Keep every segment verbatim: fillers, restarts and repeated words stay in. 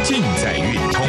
尽在运通。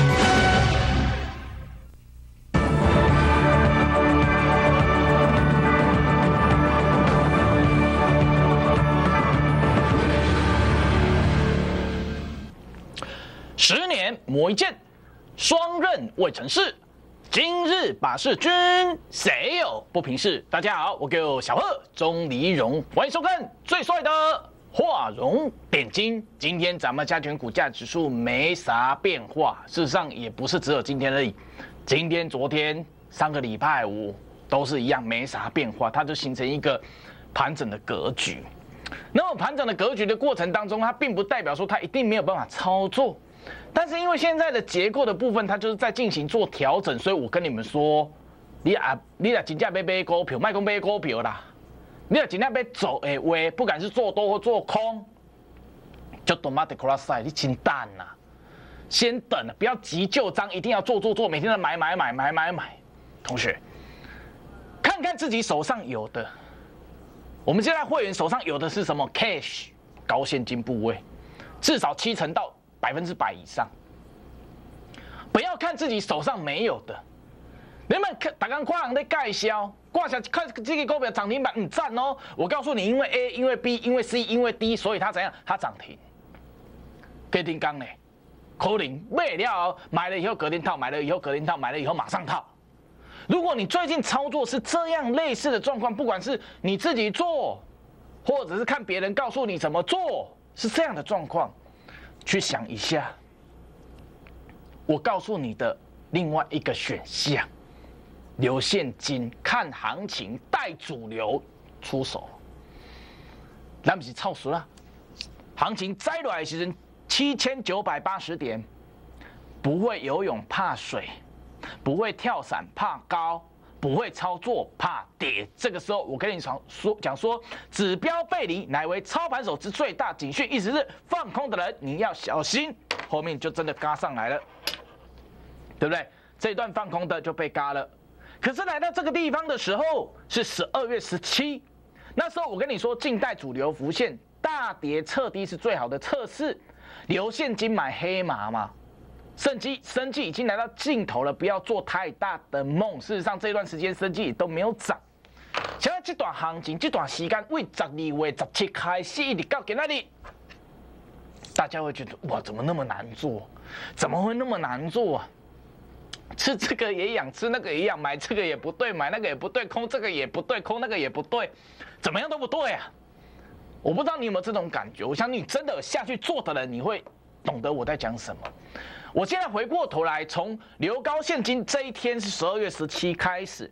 十年磨一剑，双刃未成事。今日把事君，谁有不平事？大家好，我叫小贺钟离荣，欢迎收看最帅的华荣点睛。今天咱们加权股价指数没啥变化，事实上也不是只有今天而已，今天、昨天、上个礼拜五都是一样没啥变化，它就形成一个盘整的格局。那么盘整的格局的过程当中，它并不代表说它一定没有办法操作。但是因为现在的结构的部分，它就是在进行做调整，所以我跟你们说，你啊，你啊，真正要买股票，卖讲买股票啦，你啊，真正要走的话，不管是做多或做空，就 automatic cross 你真等啦，先等，不要急就章，一定要做做做，每天都买买买买买买。同学，看看自己手上有的，我们现在会员手上有的是什么 cash 高现金部位，至少七成到百分之百以上，不要看自己手上没有的。你们看，大家看人在介绍，挂下看这个股票涨停板，很赞哦。我告诉你，因为 A， 因为 B， 因为 C， 因为 D， 所以它怎样？它涨停。隔天刚呢，可能卖了，买了以后隔天套，买了以后隔天套，买了以后马上套。如果你最近操作是这样类似的状况，不管是你自己做，或者是看别人告诉你怎么做，是这样的状况。去想一下，我告诉你的另外一个选项，留现金，看行情，带主流出手。咱不是操俗了，行情摘落来时阵七千九百八十点，不会游泳怕水，不会跳伞怕高，不会操作怕跌。这个时候，我跟你讲说讲说，指标背离乃为操盘手之最大警讯，意思是放空的人你要小心，后面就真的嘎上来了，对不对？这一段放空的就被嘎了。可是来到这个地方的时候是十二月十七，那时候我跟你说，静待主流浮现，大跌测低是最好的测试，留现金买黑马嘛。生技生技已经来到尽头了，不要做太大的梦。事实上，这段时间生技都没有涨。现在这段行情，这段时间为十二月十七开始一直到今日，大家会觉得哇，怎么那么难做？怎么会那么难做啊？吃这个也痒，吃那个也痒，买这个也不对，买那个也不对，空这个也不对，空那个也不对，怎么样都不对啊！我不知道你有没有这种感觉？我相信你真的有下去做的人，你会懂得我在讲什么。我现在回过头来，从留高现金这一天是十二月十七开始，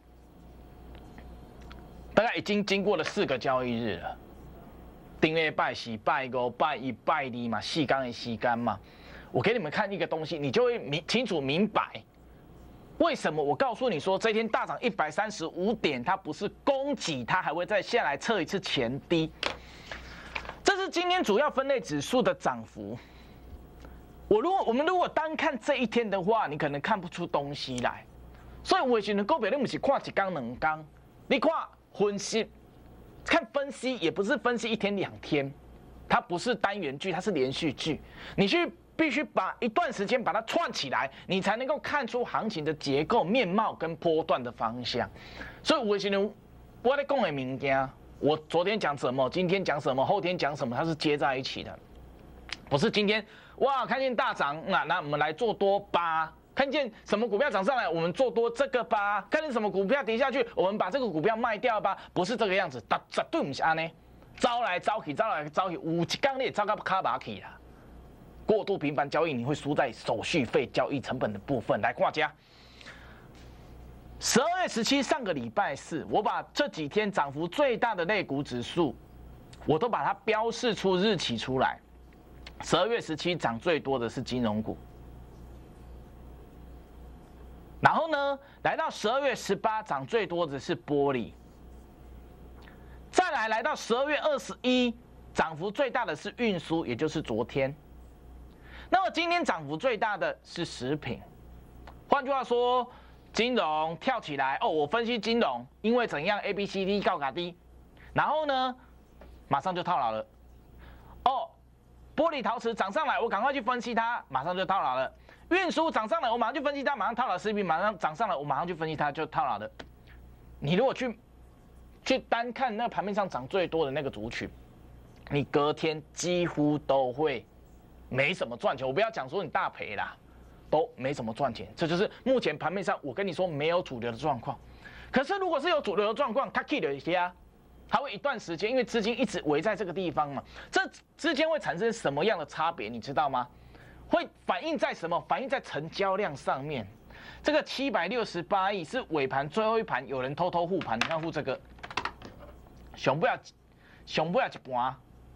大概已经经过了四个交易日了。顶礼拜四、拜五、拜一、拜二嘛，细干的细干嘛。我给你们看一个东西，你就会明清楚明白，为什么我告诉你说这天大涨一百三十五点，它不是攻击，它还会再下来测一次前低。这是今天主要分类指数的涨幅。我如果我们如果单看这一天的话，你可能看不出东西来。所以我觉得股票你不是看一缸两缸，你看分析，看分析也不是分析一天两天，它不是单元剧，它是连续剧。你去必须把一段时间把它串起来，你才能够看出行情的结构、面貌跟波段的方向。所以我觉得我在讲的物件，我昨天讲什么，今天讲什么，后天讲什么，它是接在一起的，不是今天。哇，看见大涨，那那我们来做多吧。看见什么股票涨上来，我们做多这个吧。看见什么股票跌下去，我们把这个股票卖掉吧。不是这个样子，绝对不是安呢。招来招去，招来招去，有一天你也招到卡巴去啦。过度频繁交易，你会输在手续费、交易成本的部分。来，挂家。十二月十七，上个礼拜四，我把这几天涨幅最大的类股指数，我都把它标示出日期出来。十二月十七涨最多的是金融股，然后呢，来到十二月十八涨最多的是玻璃，再来来到十二月二十一涨幅最大的是运输，也就是昨天。那么今天涨幅最大的是食品，换句话说，金融跳起来哦，我分析金融，因为怎样 A B C D 高卡低，然后呢，马上就套牢了。哦， 玻璃陶瓷涨上来，我赶快去分析它，马上就套牢了。运输涨上来，我马上去分析它，马上套牢。食品马上涨上来，我马上去分析它，就套牢了。你如果去去单看那盘面上涨最多的那个族群，你隔天几乎都会没什么赚钱。我不要讲说你大赔啦，都没什么赚钱。这就是目前盘面上我跟你说没有主流的状况。可是如果是有主流的状况，它 keep 了一些啊。它会一段时间，因为资金一直围在这个地方嘛，这之间会产生什么样的差别，你知道吗？会反映在什么？反映在成交量上面。这个七百六十八亿是尾盘最后一盘，有人偷偷护盘，你看护这个，上不了，上不了一盘，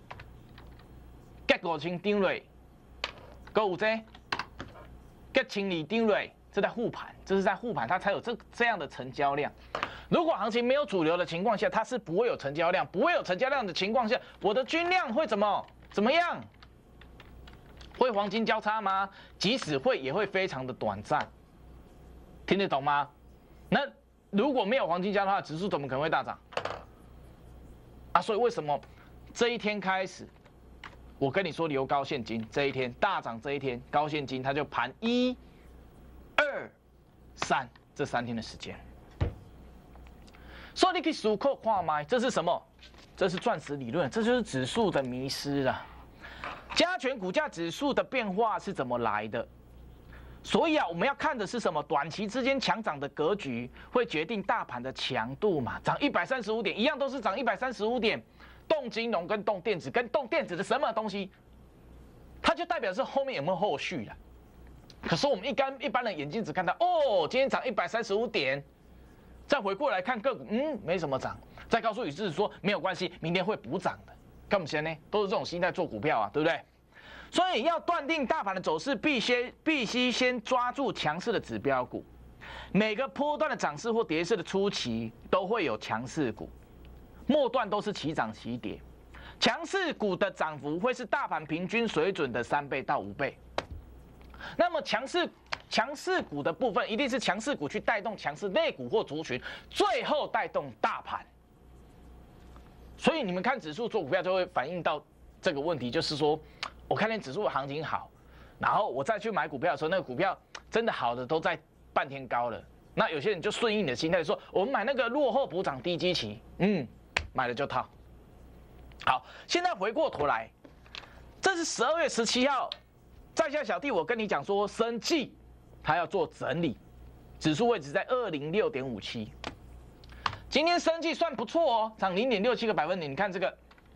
结五千张瑞，够有这，结千二张瑞，这在护盘，这是在护盘，它才有这这样的成交量。如果行情没有主流的情况下，它是不会有成交量，不会有成交量的情况下，我的均量会怎么怎么样？会黄金交叉吗？即使会，也会非常的短暂，听得懂吗？那如果没有黄金交叉，指数怎么可能会大涨？啊，所以为什么这一天开始，我跟你说留高现金，这一天大涨，这一天高现金，它就盘一、二、三这三天的时间。所以你可以数扣跨买，这是什么？这是钻石理论，这就是指数的迷失啊。加权股价指数的变化是怎么来的？所以啊，我们要看的是什么？短期之间强涨的格局会决定大盘的强度嘛？涨一百三十五点，一样都是涨一百三十五点。动金融跟动电子跟动电子的什么东西，它就代表是后面有没有后续了。可是我们一般一般人眼睛只看到哦，今天涨一百三十五点。再回过来看个股，嗯，没什么涨。再告诉你是说没有关系，明天会补涨的。干嘛先呢？都是这种心态做股票啊，对不对？所以要断定大盘的走势，必须必须先抓住强势的指标股。每个波段的涨势或跌势的初期都会有强势股，末段都是齐涨齐跌。强势股的涨幅会是大盘平均水准的三倍到五倍。那么强势强势股的部分，一定是强势股去带动强势类股或族群，最后带动大盘。所以你们看指数做股票就会反映到这个问题，就是说，我看见指数行情好，然后我再去买股票的时候，那个股票真的好的都在半天高了。那有些人就顺应你的心态说，我们买那个落后补涨低基期，嗯，买了就套。好，现在回过头来，这是十二月十七号，在下小弟我跟你讲说，生技它要做整理，指数位置在二零六点五七。今天生技算不错哦，涨零点六七个百分点。你看这个，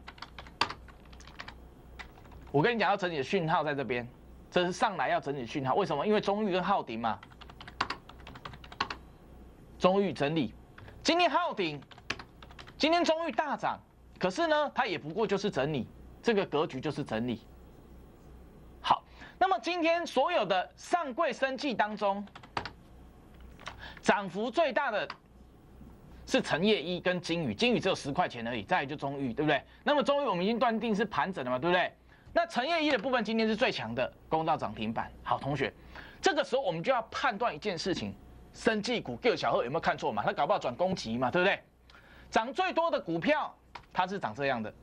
我跟你讲要整理的讯号在这边，这是上来要整理的讯号。为什么？因为中裕跟浩鼎嘛，中裕整理，今天浩鼎，今天中裕大涨，可是呢，它也不过就是整理，这个格局就是整理。好，那么今天所有的上柜生技当中，涨幅最大的是成业一跟金宇，金宇只有十块钱而已，再来就中裕，对不对？那么中裕我们已经断定是盘整了嘛，对不对？那成业一的部分今天是最强的，攻到涨停板。好，同学，这个时候我们就要判断一件事情：生技股各小贺有没有看错嘛？他搞不好转攻击嘛，对不对？涨最多的股票，它是长这样的，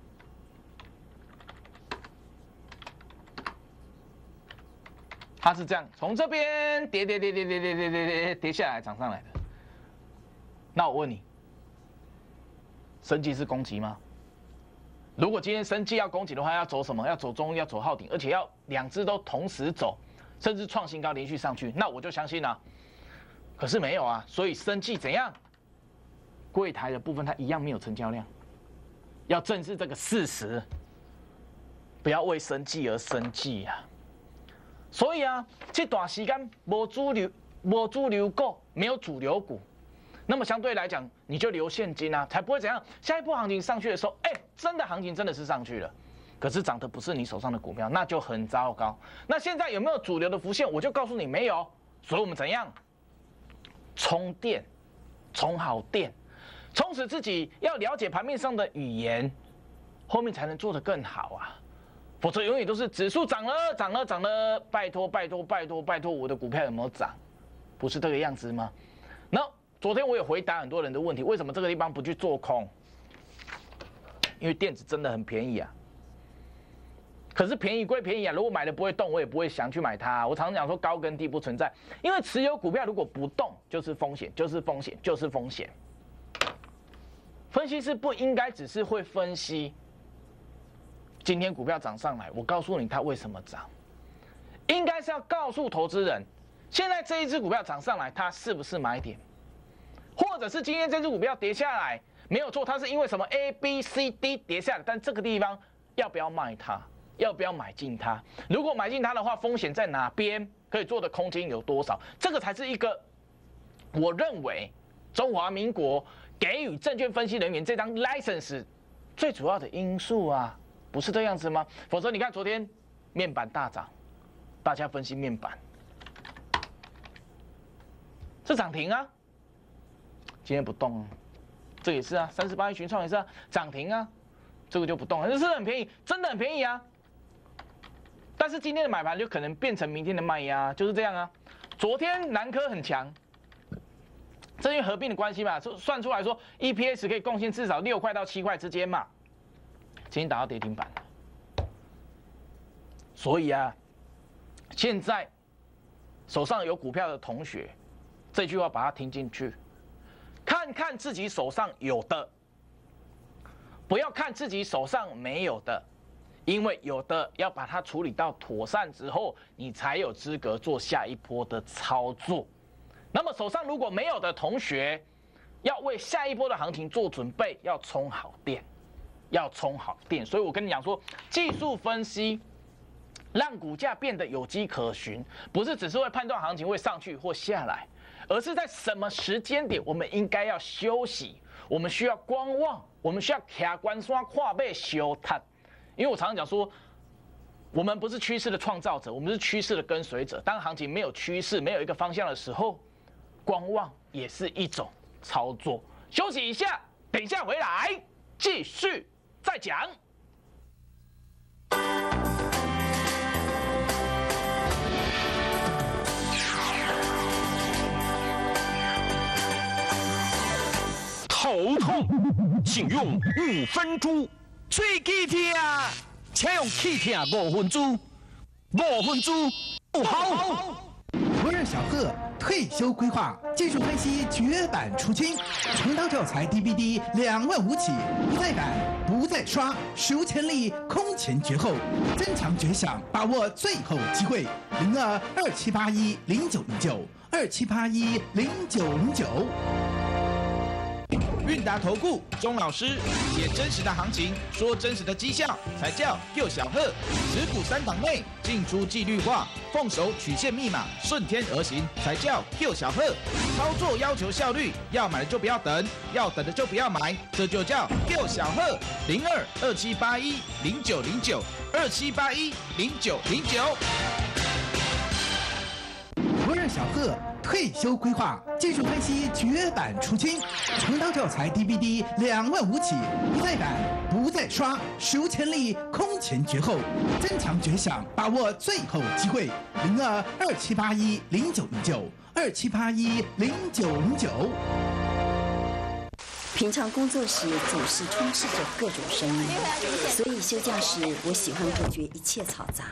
它是这样，从这边跌跌跌跌跌跌跌跌跌跌下来，涨上来的。那我问你，生技是攻击吗？如果今天生技要攻击的话，要走什么？要走中，要走浩鼎，而且要两只都同时走，甚至创新高连续上去，那我就相信了、啊。可是没有啊，所以生技怎样？柜台的部分它一样没有成交量，要正视这个事实，不要为生技而生技啊。所以啊，这段时间没主流，没主流股，没有主流股。那么相对来讲，你就留现金啊，才不会怎样。下一波行情上去的时候，哎、欸，真的行情真的是上去了，可是涨的不是你手上的股票，那就很糟糕。那现在有没有主流的浮现？我就告诉你没有。所以我们怎样？充电，充好电，充实自己，要了解盘面上的语言，后面才能做得更好啊。否则永远都是指数涨了，涨了，涨了，拜托，拜托，拜托，拜托，我的股票有没有涨？不是这个样子吗？那昨天我有回答很多人的问题，为什么这个地方不去做空？因为电子真的很便宜啊。 可是便宜归便宜啊，如果买了不会动，我也不会想去买它。我常常讲说高跟低不存在，因为持有股票如果不动就是风险，就是风险，就是风险。分析师不应该只是会分析今天股票涨上来，我告诉你它为什么涨，应该是要告诉投资人，现在这一只股票涨上来，它是不是买点，或者是今天这只股票跌下来，没有错，它是因为什么 A B C D 跌下来，但这个地方要不要卖它？要不要买进它？如果买进它的话，风险在哪边？可以做的空间有多少？这个才是一个我认为中华民国给予证券分析人员这张 license 最主要的因素啊，不是这样子吗？否则你看昨天面板大涨，大家分析面板是涨停啊，今天不动，这也是啊，三十八亿群创也是啊，涨停啊，这个就不动了，这是很便宜，真的很便宜啊。但是今天的买盘就可能变成明天的卖压，就是这样啊。昨天南科很强，这因为合并的关系嘛，算出来说 E P S 可以贡献至少六块到七块之间嘛。今天打到跌停板了，所以啊，现在手上有股票的同学，这句话把它听进去，看看自己手上有的，不要看自己手上没有的。因为有的要把它处理到妥善之后，你才有资格做下一波的操作。那么手上如果没有的同学，要为下一波的行情做准备，要充好电，要充好电。所以我跟你讲说，技术分析让股价变得有迹可循，不是只是会判断行情会上去或下来，而是在什么时间点我们应该要休息，我们需要观望，我们需要卡关山跨背休探。因为我常常讲说，我们不是趋势的创造者，我们是趋势的跟随者。当行情没有趋势、没有一个方向的时候，观望也是一种操作。休息一下，等一下回来继续再讲。 头痛，请用五分猪。喙齿痛，请用气痛五分猪，五分猪不好。 博尔小贺退休规划，技术分析绝版出清，重刀教材 D V D 两万五起，不再版，不再刷，史无前例，空前绝后，增强绝响，把握最后机会。零二二七八一零九零九二七八一零九零九。 韵达投顾钟老师写真实的行情，说真实的绩效，才叫救小贺。持股三档内进出纪律化，奉守曲线密码，顺天而行，才叫救小贺。操作要求效率，要买的就不要等，要等的就不要买，这就叫救小贺。零二二七八一零九零九二七八一零九零九。 博尔小贺退休规划，技术分析绝版出清，重刀教材 D V D 两万五起，不再版，不再刷，史无前例，空前绝后，增强绝响，把握最后机会。零二二七八一零九零九二七八一零九零九。 平常工作时总是充斥着各种声音，所以休假时我喜欢隔绝一切嘈杂，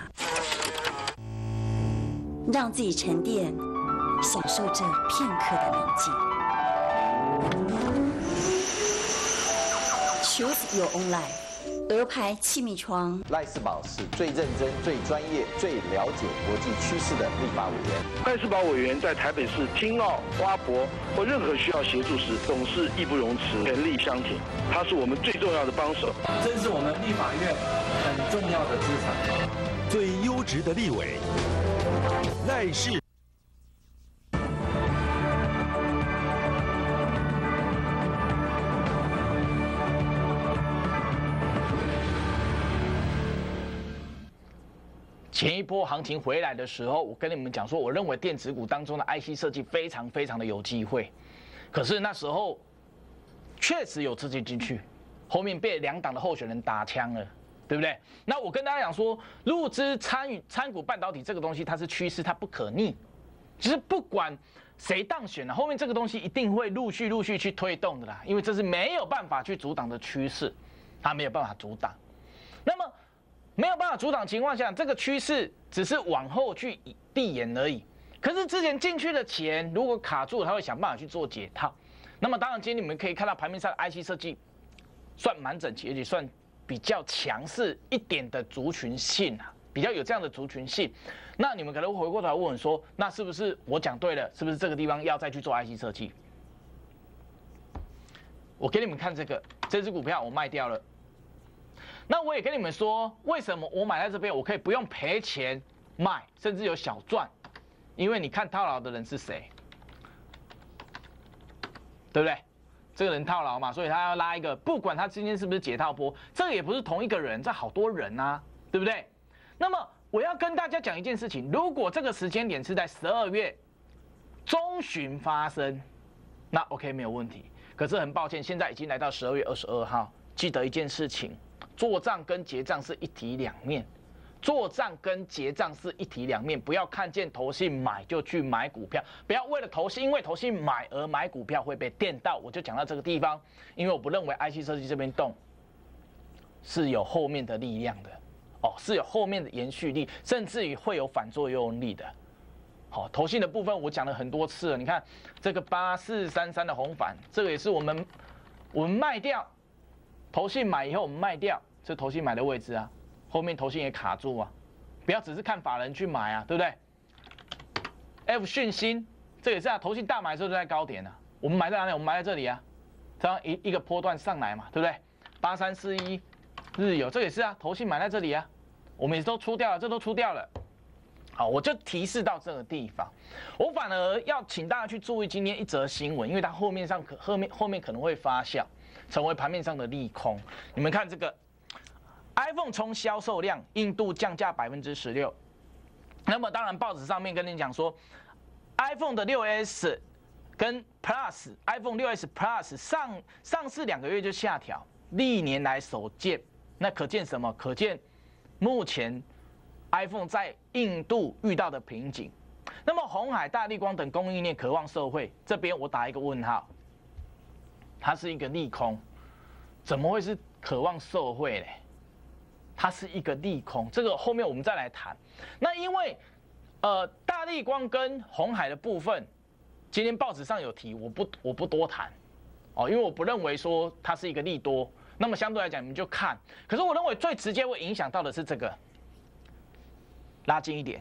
让自己沉淀，享受这片刻的宁静。Choose your own life。鹅牌气密窗， 赖士宝是最认真、最专业、最了解国际趋势的立法委员。 赖士宝委员在台北市青澳、花博或任何需要协助时，总是义不容辞、全力相挺。他是我们最重要的帮手， 真是我们立法院很重要的资产。 最优质的立委，赖士。 前一波行情回来的时候，我跟你们讲说，我认为电子股当中的 I C 设计非常非常的有机会。可是那时候确实有资金进去，后面被两党的候选人打枪了，对不对？那我跟大家讲说，入资参与参股半导体这个东西，它是趋势，它不可逆。其实不管谁当选了，后面这个东西一定会陆续陆续去推动的啦，因为这是没有办法去阻挡的趋势，它没有办法阻挡。那么没有办法阻挡情况下，这个趋势只是往后去递延而已。可是之前进去的钱如果卡住，它会想办法去做解套。那么当然，今天你们可以看到盘面上的 I C 设计算蛮整齐，而且算比较强势一点的族群性啊，比较有这样的族群性。那你们可能会回过头来问我说，那是不是我讲对了？是不是这个地方要再去做 I C 设计？我给你们看这个，这只股票我卖掉了。那我也跟你们说，为什么我买在这边，我可以不用赔钱卖，甚至有小赚？因为你看套牢的人是谁，对不对？这个人套牢嘛，所以他要拉一个，不管他今天是不是解套波，这个也不是同一个人，这好多人啊，对不对？那么我要跟大家讲一件事情，如果这个时间点是在十二月中旬发生，那 OK 没有问题。可是很抱歉，现在已经来到十二月二十二号，记得一件事情。做账跟结账是一体两面，做账跟结账是一体两面，不要看见投信买就去买股票，不要为了投信，因为投信买而买股票会被电到。我就讲到这个地方，因为我不认为 I C 设计这边动是有后面的力量的，哦，是有后面的延续力，甚至于会有反作用力的。好、哦，投信的部分我讲了很多次了，你看这个八四三三的红帆，这个也是我们我们卖掉。投信买以后我们卖掉，这投信买的位置啊，后面投信也卡住啊，不要只是看法人去买啊，对不对 ？F 讯芯这也是啊，投信大买的时候就在高点啊，我们买在哪里？我们买在这里啊，这样一一个波段上来嘛，对不对？八三四一日有这也是啊，投信买在这里啊，我们也都出掉了，这都出掉了。好，我就提示到这个地方，我反而要请大家去注意今天一则新闻，因为它后面上可后面后面可能会发酵。成为盘面上的利空。你们看这个 ，iPhone 冲销售量，印度降价百分之十六。那么当然，报纸上面跟你讲说 ，iPhone 的六 S 跟 Plus，iPhone 六 S Plus 上上市两个月就下调，历年来首见。那可见什么？可见目前 iPhone 在印度遇到的瓶颈。那么鸿海、大立光等供应链渴望受惠，这边我打一个问号。它是一个利空，怎么会是渴望受惠嘞？它是一个利空，这个后面我们再来谈。那因为呃大立光跟鸿海的部分，今天报纸上有提，我不我不多谈哦，因为我不认为说它是一个利多。那么相对来讲，你们就看。可是我认为最直接会影响到的是这个，拉近一点。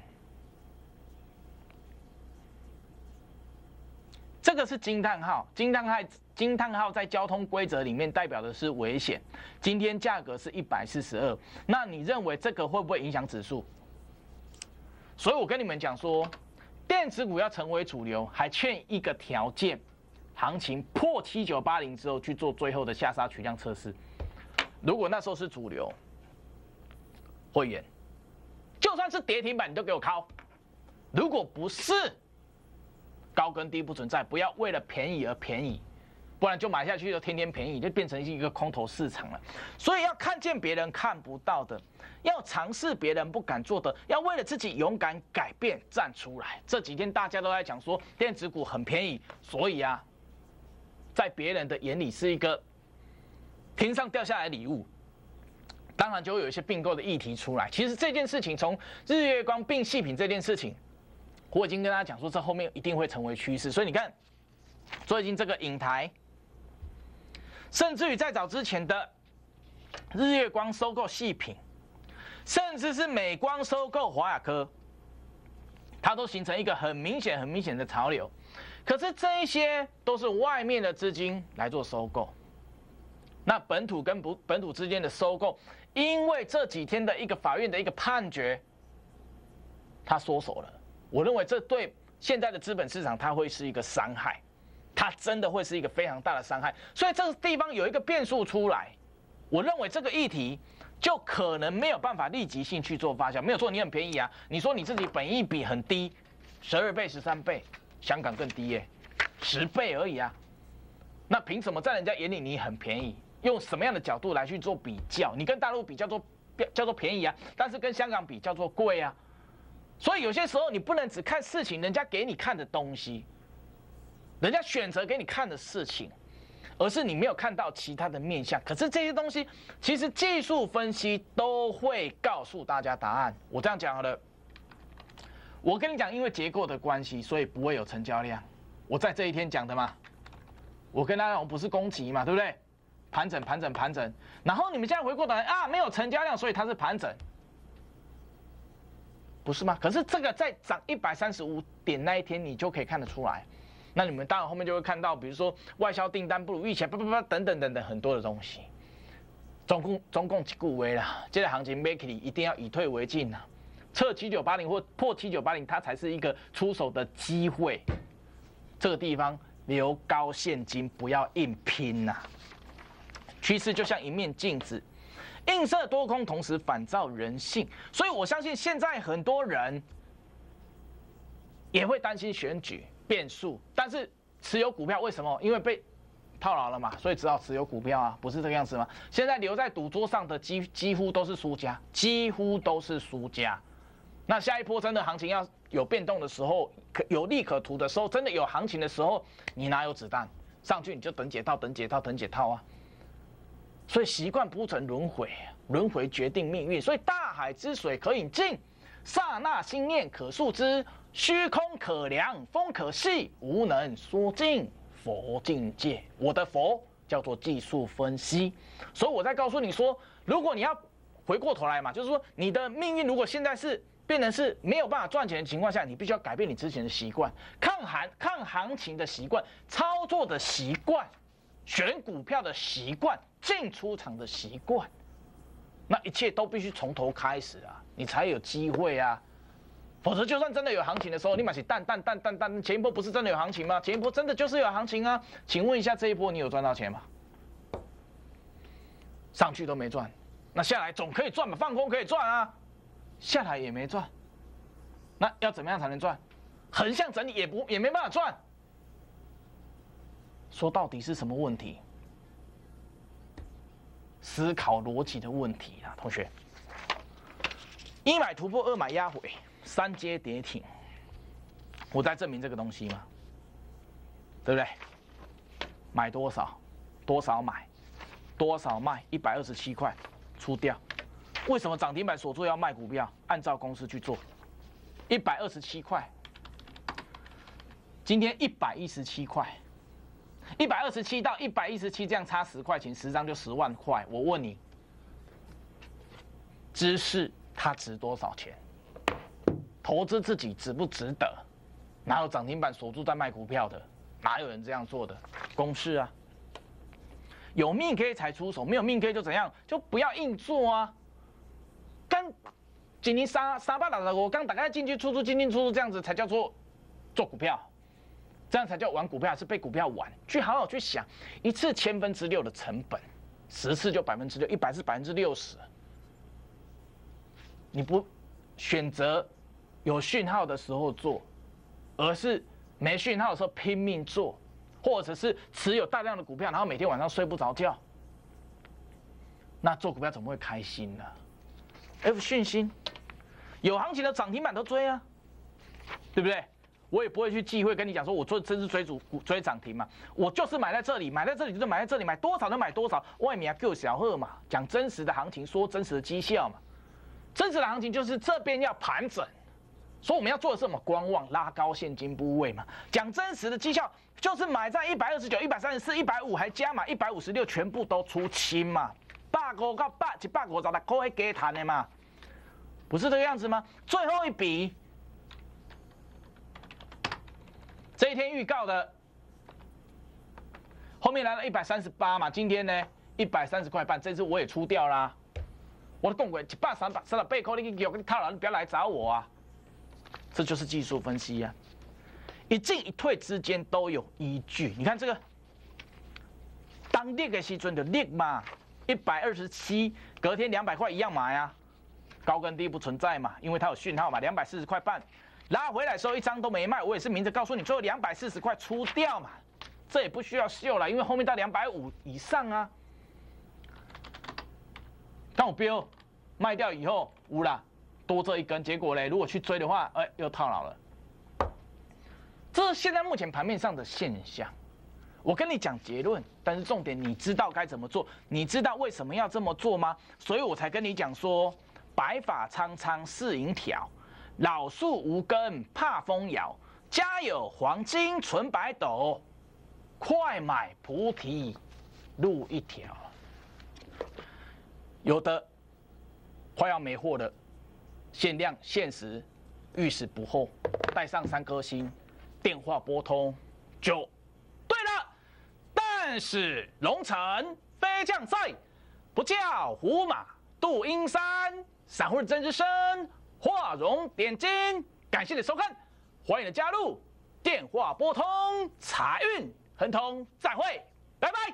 这个是惊叹号，惊叹号，惊叹号在交通规则里面代表的是危险。今天价格是一百四十二，那你认为这个会不会影响指数？所以我跟你们讲说，电子股要成为主流，还欠一个条件，行情破七九八零之后去做最后的下杀取量测试。如果那时候是主流，会员，就算是跌停板你都给我敲。如果不是，高跟低不存在，不要为了便宜而便宜，不然就买下去就天天便宜，就变成一个空头市场了。所以要看见别人看不到的，要尝试别人不敢做的，要为了自己勇敢改变站出来。这几天大家都在讲说电子股很便宜，所以啊，在别人的眼里是一个天上掉下来的礼物。当然就会有一些并购的议题出来。其实这件事情从日月光并细品这件事情。我已经跟大家讲说，这后面一定会成为趋势，所以你看，最近这个影台，甚至于在早之前的日月光收购细品，甚至是美光收购华亚科，它都形成一个很明显、很明显的潮流。可是这一些都是外面的资金来做收购，那本土跟不本土之间的收购，因为这几天的一个法院的一个判决，它缩手了。我认为这对现在的资本市场它会是一个伤害，它真的会是一个非常大的伤害。所以这个地方有一个变数出来，我认为这个议题就可能没有办法立即性去做发酵。没有错，你很便宜啊，你说你自己本益比很低，十二倍、十三倍，香港更低耶、欸，十倍而已啊。那凭什么在人家眼里你很便宜？用什么样的角度来去做比较？你跟大陆比叫做叫做便宜啊，但是跟香港比叫做贵啊。所以有些时候你不能只看事情，人家给你看的东西，人家选择给你看的事情， 而是你没有看到其他的面向。可是这些东西，其实技术分析都会告诉大家答案。我这样讲好了，我跟你讲，因为结构的关系，所以不会有成交量。我在这一天讲的嘛，我跟大家讲，不是攻击嘛，对不对？盘整，盘整，盘整。然后你们现在回过头来啊，没有成交量，所以它是盘整，不是吗？可是这个在涨一百三十五点那一天，你就可以看得出来。那你们当然后面就会看到，比如说外销订单不如预期，不不不等等等等很多的东西。总共总共几股位啦，这个行情 make 里一定要以退为进啊，测七九八零或破七九八零，它才是一个出手的机会。这个地方留高现金，不要硬拼呐、啊。趋势就像一面镜子，映射多空，同时反照人性。所以我相信现在很多人也会担心选举变数，但是持有股票为什么？因为被套牢了嘛，所以只好持有股票啊，不是这个样子吗？现在留在赌桌上的几几乎都是输家，几乎都是输家。那下一波真的行情要有变动的时候，可有利可图的时候，真的有行情的时候，你哪有子弹？上去你就等解套，等解套，等解套啊！所以习惯不成轮回，轮回决定命运。所以大海之水可饮尽，刹那心念可速知，虚空可量，风可细，无能说尽佛境界。我的佛叫做技术分析，所以我在告诉你说，如果你要回过头来嘛，就是说你的命运如果现在是变成是没有办法赚钱的情况下，你必须要改变你之前的习惯，看行看行情的习惯，操作的习惯，选股票的习惯，进出场的习惯，那一切都必须从头开始啊，你才有机会啊。否则，就算真的有行情的时候，你买起淡淡淡淡淡，前一波不是真的有行情吗？前一波真的就是有行情啊。请问一下，这一波你有赚到钱吗？上去都没赚，那下来总可以赚嘛？放空可以赚啊，下来也没赚，那要怎么样才能赚？横向整理也不也没办法赚。说到底是什么问题？思考逻辑的问题啊，同学。一买突破，二买压回，三阶跌停，我在证明这个东西嘛，对不对？买多少，多少买，多少卖，一百二十七块出掉。为什么涨停板锁住要卖股票？按照公式去做，一百二十七块，今天一百一十七块，一百二十七到一百一十七这样差十块钱，十张就十万块。我问你，知识它值多少钱？投资自己值不值得？哪有涨停板锁住在卖股票的？哪有人这样做的？公式啊，有命 K 才出手，没有命 K 就怎样？就不要硬做啊。刚今年三三百六十五，刚大概进进出出，进进出出这样子才叫做做股票，这样才叫玩股票，还是被股票玩？去好好去想，一次千分之六的成本，十次就百分之六，一百次百分之六十。你不选择有讯号的时候做，而是没讯号的时候拼命做，或者是持有大量的股票，然后每天晚上睡不着觉，那做股票怎么会开心呢 ？F 讯息有行情的涨停板都追啊，对不对？我也不会去忌讳跟你讲说，我做真是追主追涨停嘛，我就是买在这里，买在这里就是买在这里，买多少就买多少，外面还够小贺嘛，讲真实的行情，说真实的绩效嘛。真实的行情就是这边要盘整，所以我们要做的是什么？观望，拉高现金部位嘛。讲真实的绩效，就是买在一百二十九、一百三十四、一百五，还加码一百五十六，全部都出清嘛。百五到百一百五十六块还加谈的嘛，不是这个样子吗？最后一笔，这一天预告的，后面来了一百三十八嘛，今天呢一百三十块半，这次我也出掉啦。我的共轨一百三百三十八块，你给我套牢，你不要来找我啊！这就是技术分析啊，一进一退之间都有依据。你看这个，当跌的时阵就跌嘛，一百二十七，隔天两百块一样买啊，高跟低不存在嘛，因为它有讯号嘛，两百四十块半，拉回来的时候一张都没卖，我也是明着告诉你，最后两百四十块出掉嘛，这也不需要秀了，因为后面到两百五以上啊。当我标卖掉以后，无啦，多这一根，结果嘞，如果去追的话，哎、欸，又套牢了。这是现在目前盘面上的现象。 我跟你讲结论，但是重点你知道该怎么做，你知道为什么要这么做吗？所以我才跟你讲说，白发苍苍似银条，老树无根怕风摇。家有黄金纯白斗，快买菩提路一条。有的快要没货了，限量限时，遇事不候，带上三颗星，电话拨通就对了。但是龙城飞将在，不教胡马度阴山。散户真之声，画龙点睛。感谢你收看，欢迎你加入。电话拨通，财运亨通，再会，拜拜。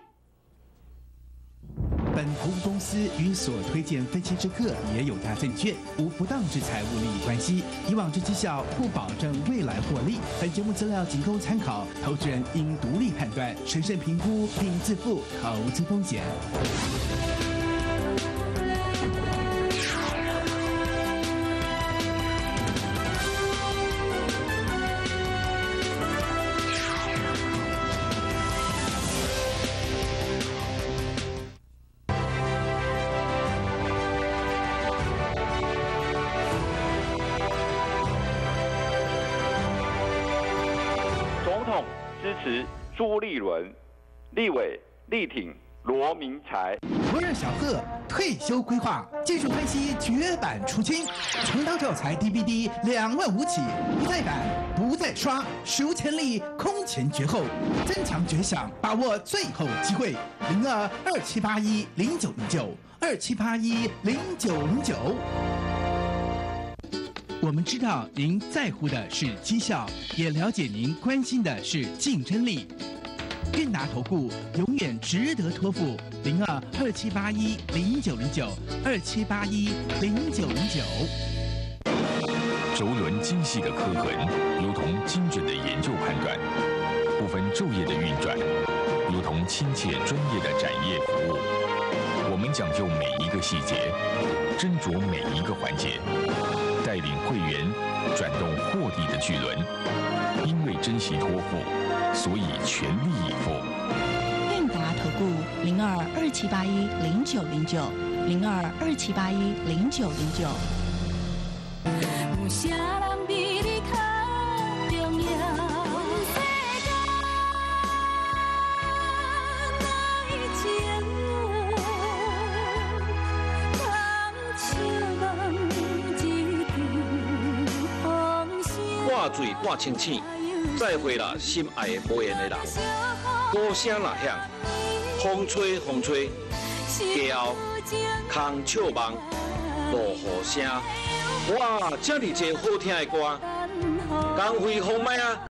本投资公司与所推荐分期之客也有大证券无不当之财务利益关系，以往之绩效不保证未来获利。本节目资料仅供参考，投资人应独立判断、审慎评估并自负投资风险。 支持朱立伦，立委力挺罗明才。 摩尔小贺退休规划，技术分析绝版出清，成刀教材 D V D 两万五起，不再版，不再刷，史无前例，空前绝后，增强绝响，把握最后机会，零二二七八一零九零九二七八一零九零九。我们知道您在乎的是绩效，也了解您关心的是竞争力。韵达投顾永远值得托付，零二二七八一零九零九二七八一零九零九。 轴轮精细的刻痕，如同精准的研究判断；不分昼夜的运转，如同亲切专业的展业服务。我们讲究每一个细节，斟酌每一个环节。带领会员转动获利的巨轮，因为珍惜托付，所以全力以赴。 韵达投顾零二二七八一零九零九零二二七八一零九零九。有啥人比你较重要？ 挂水挂清醒，再会啦，心爱的无缘的人。鼓声若响，风吹风吹，家后空笑梦，落雨声。哇，这么多好听的歌，光辉风麦啊！